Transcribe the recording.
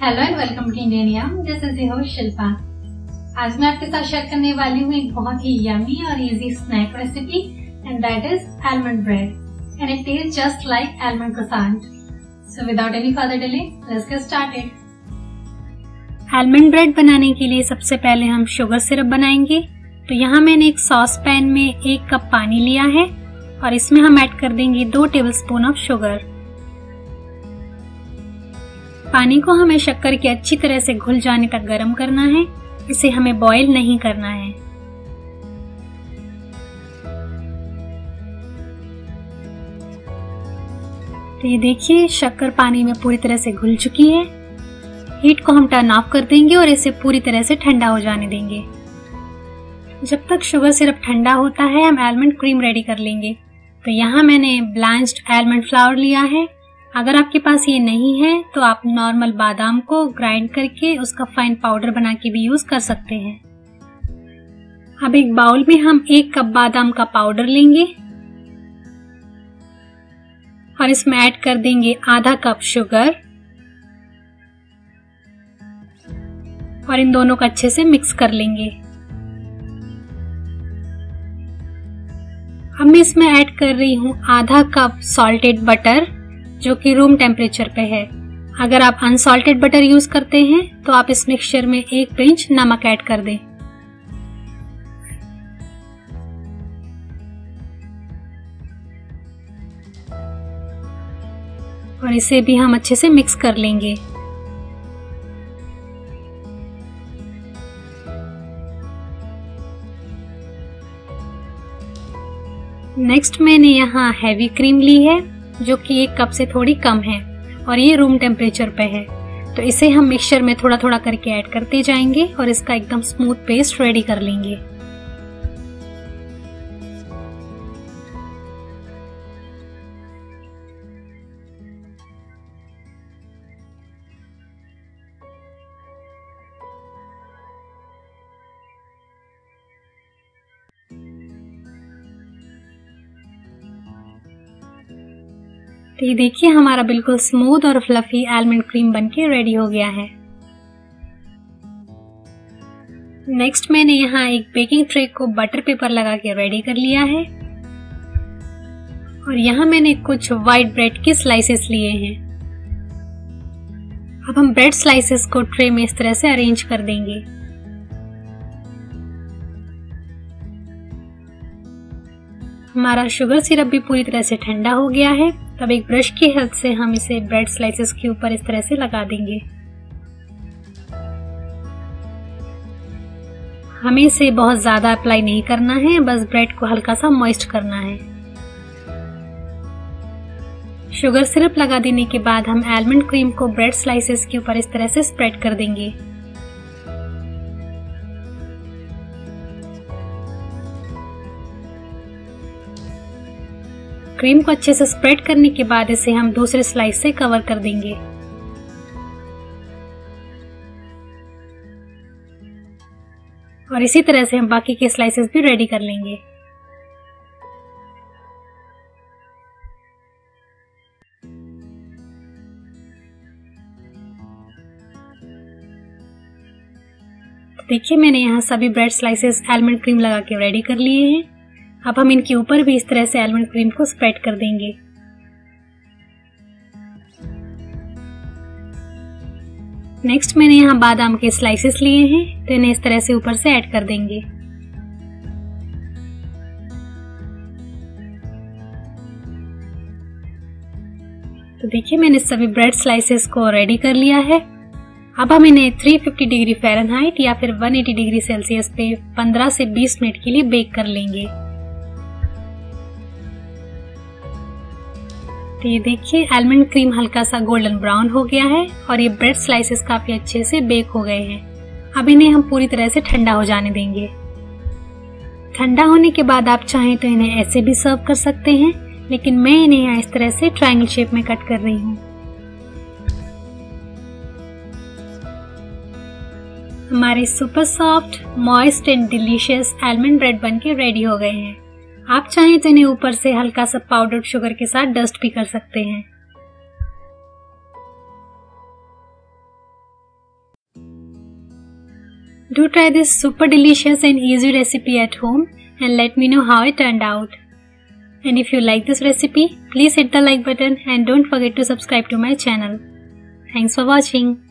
Hello and welcome to Indian Yum. This is your host Shilpa. आज मैं आपके साथ शेयर करने वाली हूँ एक बहुत ही यमी और easy snack recipe and that is almond bread and it taste just like almond croissant. So without any further delay, let's get started. Almond bread बनाने के लिए सबसे पहले हम शुगर सिरप बनाएंगे। तो यहाँ मैंने एक सॉस पैन में 1 कप पानी लिया है और इसमें हम ऐड कर देंगे 2 टेबलस्पून ऑफ शुगर। पानी को हमें शक्कर के अच्छी तरह से घुल जाने तक गर्म करना है, इसे हमें बॉईल नहीं करना है। तो ये देखिए शक्कर पानी में पूरी तरह से घुल चुकी है। हीट को हम टर्न ऑफ कर देंगे और इसे पूरी तरह से ठंडा हो जाने देंगे। जब तक शुगर सिरप ठंडा होता है हम आलमंड क्रीम रेडी कर लेंगे। तो यहाँ मैंने ब्लांच्ड आलमंड फ्लावर लिया है। अगर आपके पास ये नहीं है तो आप नॉर्मल बादाम को ग्राइंड करके उसका फाइन पाउडर बना के भी यूज कर सकते हैं। अब एक बाउल में हम 1 कप बादाम का पाउडर लेंगे और इसमें ऐड कर देंगे आधा कप शुगर और इन दोनों को अच्छे से मिक्स कर लेंगे। अब मैं इसमें ऐड कर रही हूँ आधा कप सॉल्टेड बटर जो कि रूम टेम्परेचर पे है। अगर आप अनसॉल्टेड बटर यूज करते हैं तो आप इस मिक्सचर में 1 पिंच नमक ऐड कर दें। और इसे भी हम अच्छे से मिक्स कर लेंगे। नेक्स्ट मैंने यहाँ हैवी क्रीम ली है जो कि 1 कप से थोड़ी कम है और ये रूम टेम्परेचर पे है। तो इसे हम मिक्सचर में थोड़ा थोड़ा करके ऐड करते जाएंगे और इसका एकदम स्मूथ पेस्ट रेडी कर लेंगे। तो ये देखिए हमारा बिल्कुल स्मूथ और फ्लफी आलमंड क्रीम बनके रेडी हो गया है। नेक्स्ट मैंने यहाँ एक बेकिंग ट्रे को बटर पेपर लगा के रेडी कर लिया है और यहाँ मैंने कुछ व्हाइट ब्रेड के स्लाइसेस लिए हैं। अब हम ब्रेड स्लाइसेस को ट्रे में इस तरह से अरेंज कर देंगे। हमारा शुगर सिरप भी पूरी तरह से ठंडा हो गया है। तब एक ब्रश की हेल्प से हम इसे ब्रेड स्लाइसेस के ऊपर इस तरह से लगा देंगे। हमें इसे बहुत ज्यादा अप्लाई नहीं करना है, बस ब्रेड को हल्का सा मॉइस्ट करना है। शुगर सिरप लगा देने के बाद हम आलमंड क्रीम को ब्रेड स्लाइसेस के ऊपर इस तरह से स्प्रेड कर देंगे। क्रीम को अच्छे से स्प्रेड करने के बाद इसे हम दूसरे स्लाइस से कवर कर देंगे। और इसी तरह से हम बाकी के स्लाइसेस भी रेडी कर लेंगे। देखिए मैंने यहाँ सभी ब्रेड स्लाइसेस आलमंड क्रीम लगा के रेडी कर लिए हैं। अब हम इनके ऊपर भी इस तरह से आलमंड क्रीम को स्प्रेड कर देंगे। नेक्स्ट मैंने यहाँ बादाम के स्लाइसेस लिए हैं तो इन्हें इस तरह से ऊपर से ऐड कर देंगे। तो देखिए मैंने सभी ब्रेड स्लाइसेस को रेडी कर लिया है। अब हम इन्हें 350 डिग्री फ़ारेनहाइट या फिर 180 डिग्री सेल्सियस पे 15 से 20 मिनट के लिए बेक कर लेंगे। तो ये देखिए आलमंड क्रीम हल्का सा गोल्डन ब्राउन हो गया है और ये ब्रेड स्लाइसेस काफी अच्छे से बेक हो गए हैं। अब इन्हें हम पूरी तरह से ठंडा हो जाने देंगे। ठंडा होने के बाद आप चाहें तो इन्हें ऐसे भी सर्व कर सकते हैं, लेकिन मैं इन्हें यहाँ इस तरह से ट्रायंगल शेप में कट कर रही हूँ। हमारे super soft, moist and delicious almond bread बनके रेडी हो गए हैं। आप चाहें तो इन्हें ऊपर से हल्का सा पाउडर्ड शुगर के साथ डस्ट भी कर सकते हैं। Do try this super delicious and easy recipe at home and let me know how it turned out. And if you like this recipe, please hit the like button and don't forget to subscribe to my channel. Thanks for watching.